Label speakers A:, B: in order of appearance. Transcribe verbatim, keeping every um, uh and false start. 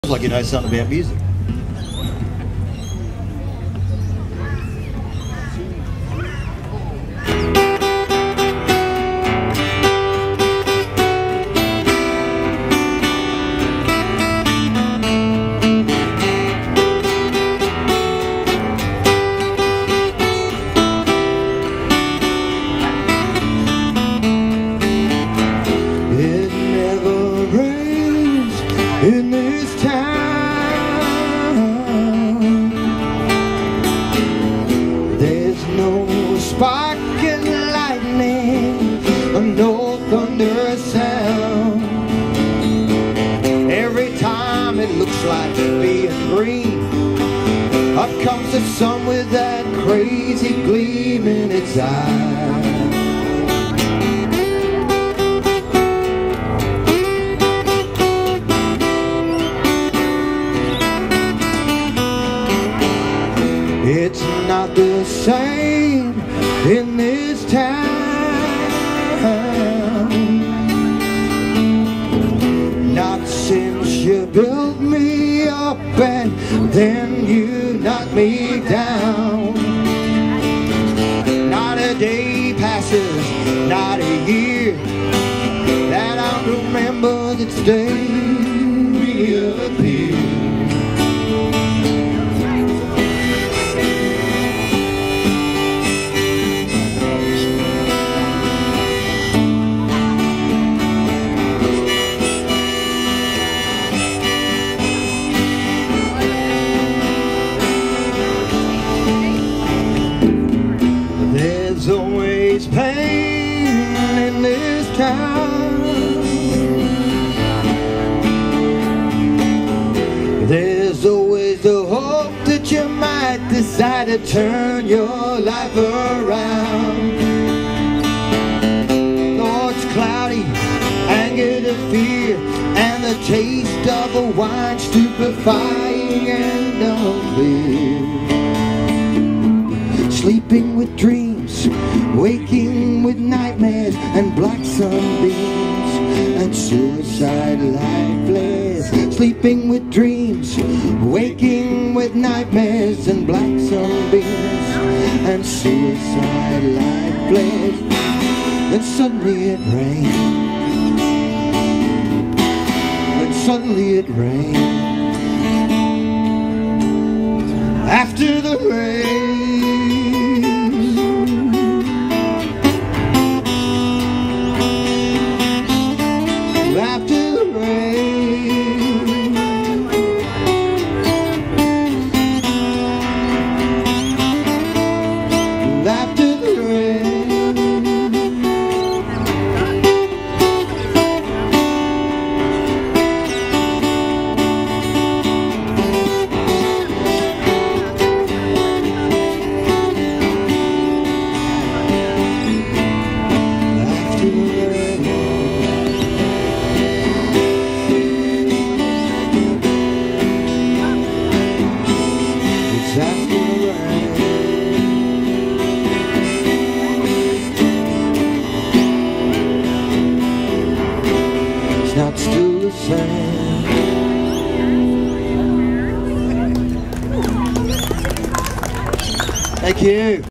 A: Like you know something about music. It never rains in this town. There's no sparking lightning, no thunder sound. Every time it looks like being green, up comes the sun with that crazy gleam in its eye. It's not the same in this town. Not since you built me up and then you knocked me down. Not a day passes, not a year, that I remember that day reappeared. There's always pain in this town. There's always the hope that you might decide to turn your life around. Oh, it's cloudy, anger to fear, and the taste of a wine stupefying and unclear. Sleeping with dreams, waking with nightmares and black sunbeams, and suicide lifeless. Sleeping with dreams, waking with nightmares and black sunbeams, and suicide lifeless. Then suddenly it rained. Then suddenly it rained. After the rain, after the rain, after the rain, after the rain. It's after the rain. It's not still the same. Thank you.